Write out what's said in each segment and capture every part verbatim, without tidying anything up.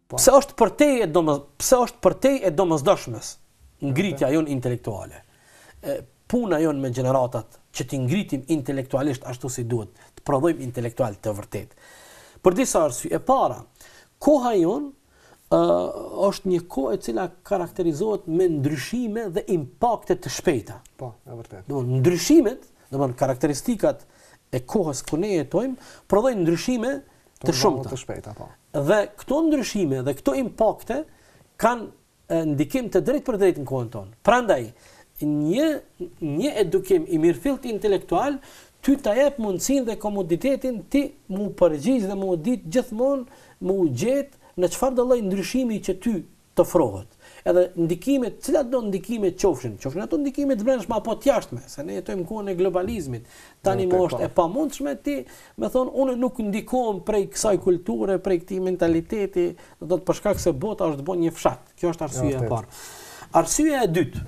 Pse është për te e domos, pse është për te e domosdoshmes ngritja jon intelektuale. E, puna jon me gjeneratat që t'i ngritim intelektualisht ashtu si duhet, të prodhojmë intelektual të vërtet. Për disa arsye. E para, koha jon uh, është një kohë e cila karakterizohet me ndryshime dhe impakte të shpejta. Po, e vërtet. Domthonë ndryshimet, domthonë karakteristikat e kohës ku ne jetojmë, prodhojnë ndryshime të shumta. Të shpejta, po. Dhe këto ndryshime dhe këto impakte kanë ndikim të drejtë për drejtë në kohën tonë. Prandaj, një një edukim i mirëfillt intelektual ty ta jep mundësinë dhe komoditetin ti mu përgjigj dhe mu ditë gjithmonë mu gjet në çfarë do lloj ndryshimi që ty të ofrohet. Edhe ndikimet, cilat do ndikimet qofshin, qofshin ato ndikimet të brendshme apo të jashtme, se ne jetojmë kohën e globalizmit. Tani më është e pamundshme ti, me thonë, unë nuk ndikohem prej kësaj kulture, prej këtij mentaliteti, do të për shkak se bota është bën një fshat. Kjo është arsyeja e parë. Arsyeja e dytë.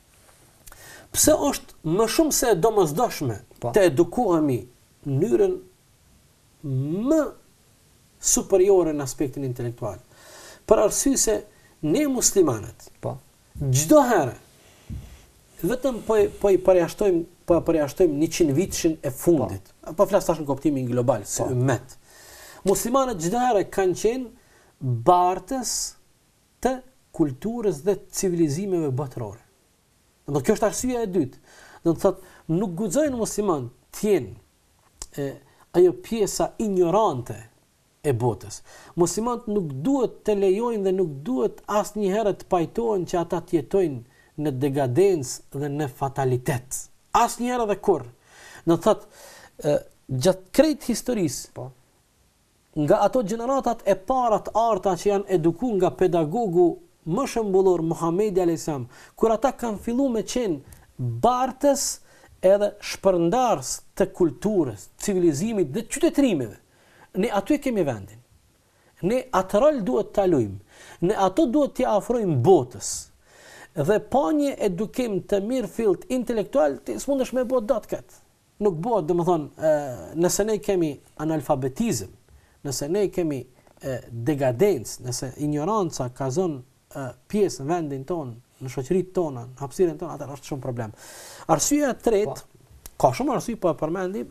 Pse është më shumë se domosdoshme të edukohemi në mënyrën më superiore në aspektin intelektual. Për arsye se ne muslimanët, po, çdo herë vetëm po po i përjashtojmë po përjashtojmë njëqind vitshin e fundit. Po, po flas tash në kuptimin global, si ummet. Muslimanët çdo herë kanë qenë bartës të kulturës dhe civilizimeve botërore. Do kjo është arsyeja e dytë. Do të thotë nuk guxojnë musliman të jenë ajo pjesa ignorante e botës. Muslimanët nuk duhet të lejojnë dhe nuk duhet asnjëherë të pajtohen që ata të jetojnë në degadencë dhe në fatalitet. Asnjëherë dhe kurr. Do të thotë gjatë krejt historisë, po, nga ato gjeneratat e para të arta që janë edukuar nga pedagogu më shembullor Muhamedi alayhis salam, kur ata kanë filluar me qenë bartës edhe shpërndarës të kulturës, civilizimit dhe qytetërimeve. Ne aty kemi vendin. Ne atë rol duhet ta luajmë. Ne ato duhet t'i afrojmë botës. Dhe pa një edukim të mirëfillt intelektual, ti s'mundesh me bot dot kët. Nuk bëhet, domethënë, nëse ne kemi analfabetizëm, nëse ne kemi degadencë, nëse ignoranca ka zonë pjesë në vendin tonë, në shoqëritë tona, në hapësirën tonë, atë është shumë problem. Arsyeja e tretë, ka shumë arsye po e përmendi,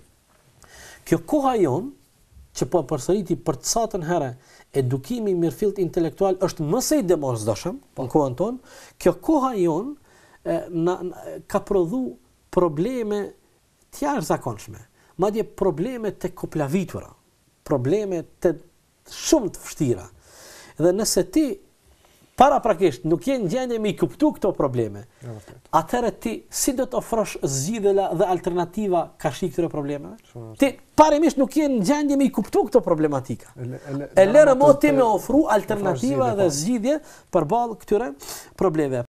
kjo koha jon që po përsëriti për të satën herë, edukimi mirëfillt intelektual është më së domosdoshëm në kohën tonë. Kjo koha jon na ka prodhu probleme të jashtëzakonshme, madje probleme të koplavitura, probleme të shumë të vështira. Dhe nëse ti paraprakisht nuk je në gjendje me i kuptu këto probleme, atëherë ti si do të ofrosh zgjidhje dhe alternativa ka shi këtyre problemeve? Ti parimisht nuk je në gjendje me i kuptu këto problematika. E lërë mo ti me ofru alternativa dhe zgjidhje përballë këtyre problemeve.